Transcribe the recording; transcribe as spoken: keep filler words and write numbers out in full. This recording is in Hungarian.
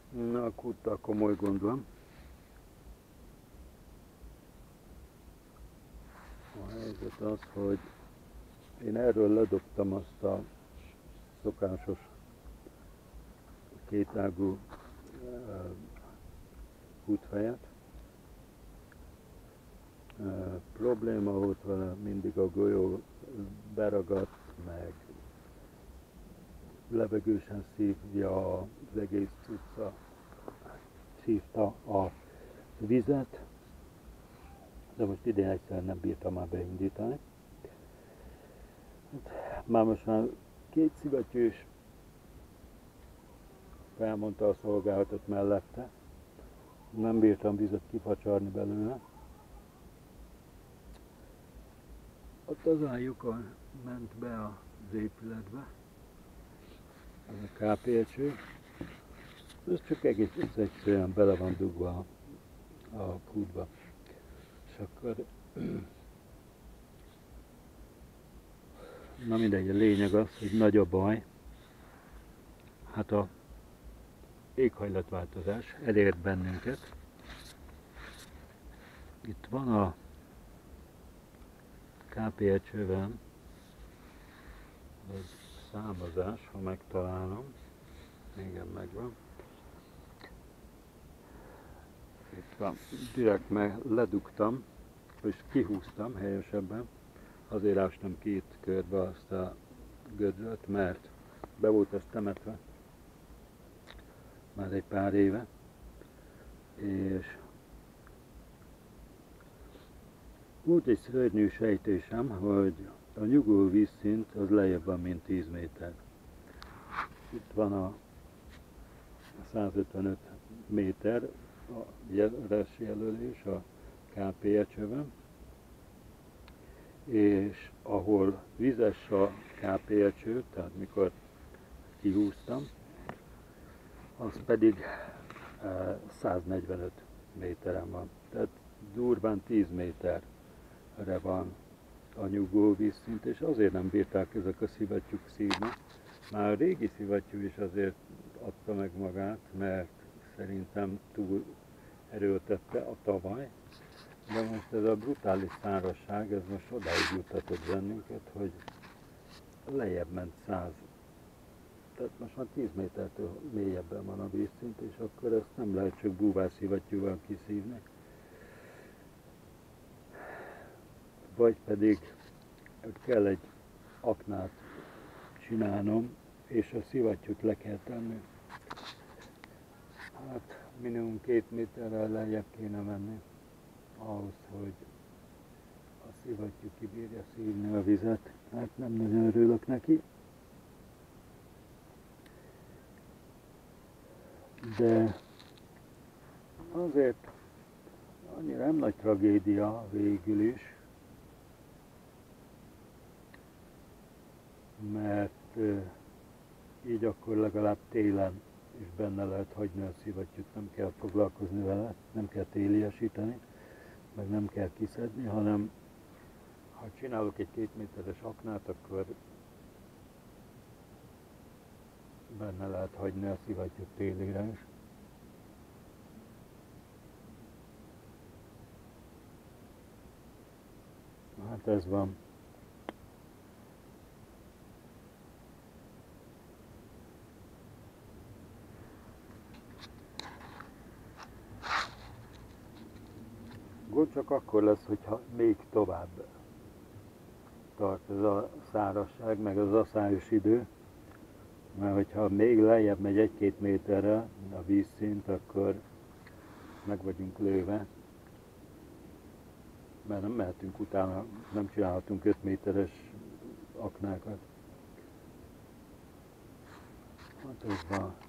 Na, a kúttal komoly gond van. A helyzet az, hogy én erről ledobtam azt a szokásos kétágú uh, kútfejet. Uh, probléma volt vele, mindig a golyó beragadt, meg levegősen szívja az egész cucca, szívta a vizet, de most idén egyszerűen nem bírtam már beindítani. Már most már két szivattyús felmondta a szolgálatot mellette, nem bírtam vizet kifacsarni belőle. Ott az a lyukon ment be az épületbe, az a ká pé cső, ez csak egész egyszerűen bele van dugva a kútba. És akkor, na mindegy, a lényeg az, hogy nagy a baj, hát a éghajlatváltozás elért bennünket. Itt van a ká pé csővel az számozás, ha megtalálom. Igen, megvan. Itt van. Direkt meg ledugtam, és kihúztam helyesebben. Azért ástam két körbe azt a gödröt, mert be volt ez temetve már egy pár éve, és volt egy szörnyű sejtésem, hogy a nyugvó vízszint az lejjebb van, mint tíz méter. Itt van a százötvenöt méter a jeles jelölés a ká pé csőben, és ahol vizes a ká pé cső, tehát mikor kihúztam, az pedig száznegyvenöt méteren van. Tehát durván tíz méterre van a nyugvó vízszint, és azért nem bírták ezek a szivattyúk szívni. Már a régi szivattyú is azért adta meg magát, mert szerintem túl erőltette a tavaly. De most ez a brutális szárazság, ez most odáig juttatott bennünket, hogy lejjebb ment száz. Tehát most már tíz métertől mélyebben van a vízszint, és akkor ezt nem lehet csak búvásszivattyúval kiszívni. Vagy pedig kell egy aknát csinálnom, és a szivattyút le kell tenni. Hát minimum két méterrel lejjebb kéne menni, ahhoz, hogy a szivattyú kibírja szívni a vizet. Hát nem nagyon örülök neki. De azért annyira nem nagy tragédia végül is, mert így akkor legalább télen is benne lehet hagyni a szivattyút, nem kell foglalkozni vele, nem kell téliesíteni, meg nem kell kiszedni, hanem ha csinálok egy két méteres aknát, akkor benne lehet hagyni a szivattyút télire is. Hát ez van. Gond csak akkor lesz, hogyha még tovább tart ez a szárazság, meg az aszályos idő. Mert hogyha még lejjebb megy egy-két méterre a vízszint, akkor meg vagyunk lőve. Mert nem mehetünk utána, nem csinálhatunk öt méteres aknákat. Hát ez van.